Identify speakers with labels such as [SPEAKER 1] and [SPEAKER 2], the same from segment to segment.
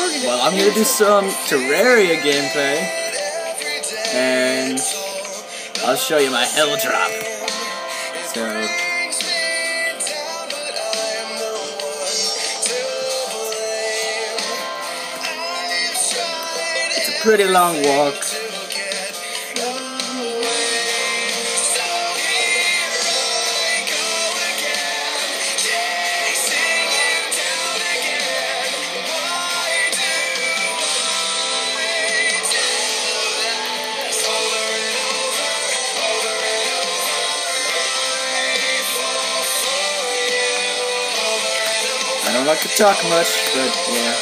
[SPEAKER 1] Well, I'm gonna do some Terraria gameplay, and I'll show you my hell drop. So, it's a pretty long walk. I don't like to talk much, but yeah.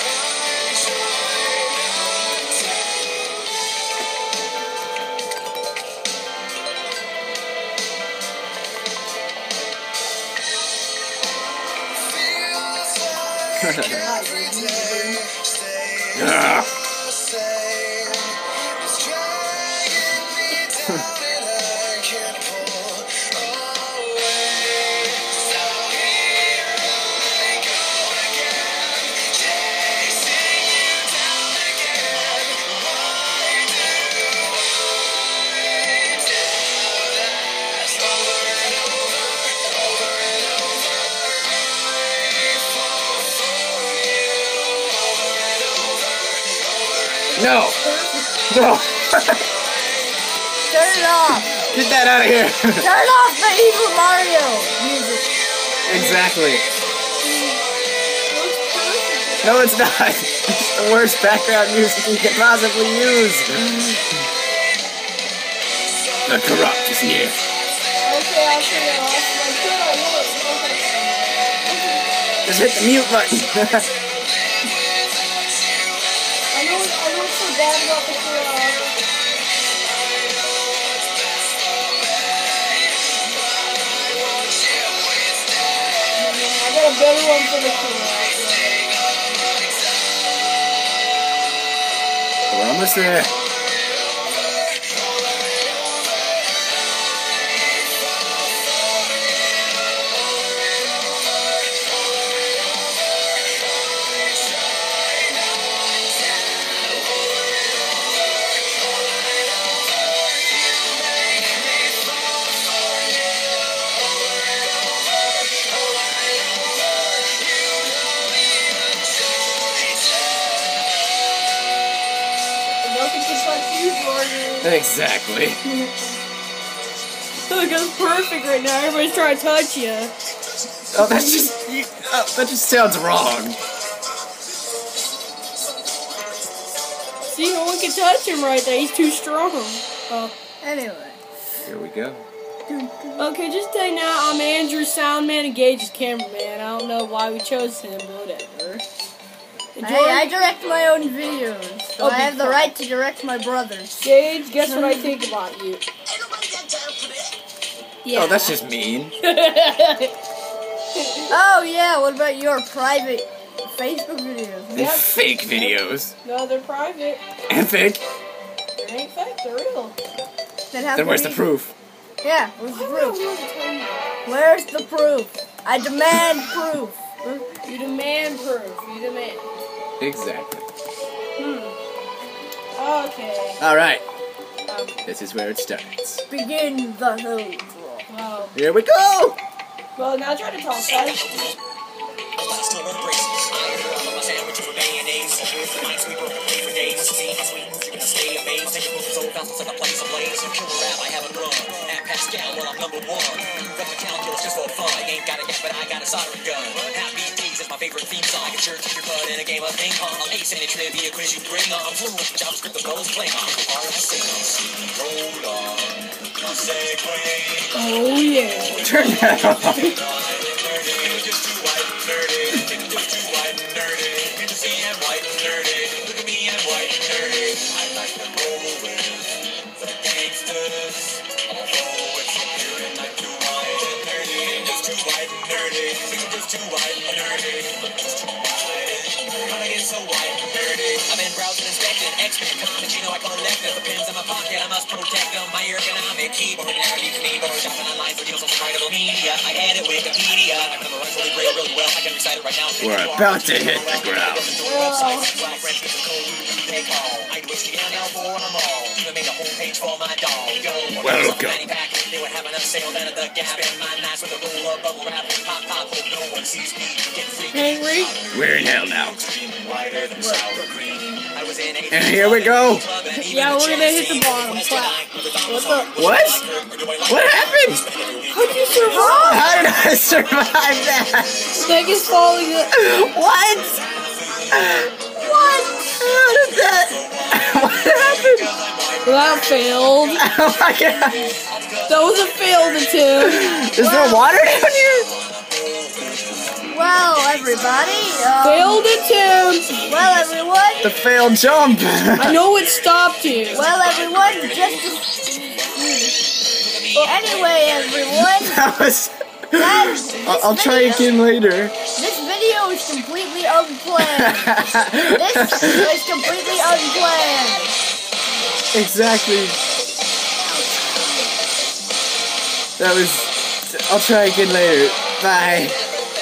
[SPEAKER 1] No! No!
[SPEAKER 2] Turn it off!
[SPEAKER 1] Get that out of here!
[SPEAKER 2] Turn off the evil Mario music!
[SPEAKER 1] Exactly. No, it's not. It's the worst background music you could possibly use. The corrupt is here.
[SPEAKER 2] Okay, I'll turn it off.
[SPEAKER 1] Just hit the mute button.
[SPEAKER 2] I know it's so bad about the corrupt. I got a better one for the corrupt.
[SPEAKER 1] We're almost there. Exactly.
[SPEAKER 2] Look, it's perfect right now. Everybody's trying to touch you.
[SPEAKER 1] Oh, that just sounds wrong.
[SPEAKER 2] See, no one can touch him right there. He's too strong. Oh. Anyway.
[SPEAKER 1] Here we go.
[SPEAKER 2] Okay, just say now I'm Andrew, soundman, and Gage's cameraman. I don't know why we chose him, but whatever.
[SPEAKER 3] I direct my own videos, so I have the right to direct my brothers.
[SPEAKER 2] Gage, guess what I think about you?
[SPEAKER 1] Yeah. Oh, that's just mean.
[SPEAKER 3] Oh, yeah, what about your private Facebook videos?
[SPEAKER 1] Yep. Fake videos.
[SPEAKER 2] No, they're private.
[SPEAKER 1] And fake.
[SPEAKER 2] They ain't fake, they're real.
[SPEAKER 1] Then where's the proof?
[SPEAKER 3] Yeah, where's the proof? Where's the proof? I demand proof.
[SPEAKER 2] You demand proof. You demand.
[SPEAKER 1] Exactly.
[SPEAKER 2] Okay.
[SPEAKER 1] Alright. This is where it starts.
[SPEAKER 3] Begin the hill draw.
[SPEAKER 2] Wow.
[SPEAKER 1] Here we go!
[SPEAKER 2] Well, now try to talk fast.
[SPEAKER 4] Pascal, well, I'm number one. Rep the calculus just for fun. I ain't got a gas, but I got a soldering gun. Happy Days is my favorite theme song. I can sure kick your butt in a game of ping pong. Ace any trivia quiz you bring on. Fluent with JavaScript, the bubbles playing on. Roll on. Segway.
[SPEAKER 2] Oh, yeah.
[SPEAKER 1] Turn that off.
[SPEAKER 4] Just too white and nerdy. Just too white and nerdy. You can see I'm white and nerdy. Look at me, I'm white and nerdy. I like to roll with the gangsters. Too white and nerdy. Gonna get so white and nerdy. I've been browsing, inspecting, X-Men comics. You know I collect them. The pins in my pocket, I must protect them. My ergonomic keyboard never leaves me. Shopping online for deals on writable media. I edit Wikipedia. I memorize Holy Grail really well. I can recite
[SPEAKER 1] We're about to hit the ground. Welcome.
[SPEAKER 4] They were having a sale down at the gas. Spend my nights with a roll of bubble wrap. Pop, pop, hope no one sees me. Get free.
[SPEAKER 2] Henry?
[SPEAKER 1] We're in hell now.
[SPEAKER 4] And
[SPEAKER 1] And here we go.
[SPEAKER 2] Yeah, we're gonna hit the bottom. Clap.
[SPEAKER 3] What the?
[SPEAKER 1] What? What happened?
[SPEAKER 2] How'd you survive?
[SPEAKER 1] How did I survive that?
[SPEAKER 2] Snake is falling.
[SPEAKER 1] What? What? How did that? What happened?
[SPEAKER 2] That failed.
[SPEAKER 1] Oh my god.
[SPEAKER 2] That was a failed attempt.
[SPEAKER 1] Is there water down here?
[SPEAKER 3] Well, everybody.
[SPEAKER 2] Failed attempt.
[SPEAKER 3] Well, everyone.
[SPEAKER 1] The failed jump.
[SPEAKER 2] I know what stopped you.
[SPEAKER 3] Well, everyone. Anyway, everyone.
[SPEAKER 1] That was.
[SPEAKER 3] This
[SPEAKER 1] I'll try again later.
[SPEAKER 3] This video is completely unplanned. This is completely unplanned.
[SPEAKER 1] Exactly. That was. I'll try again later. Bye.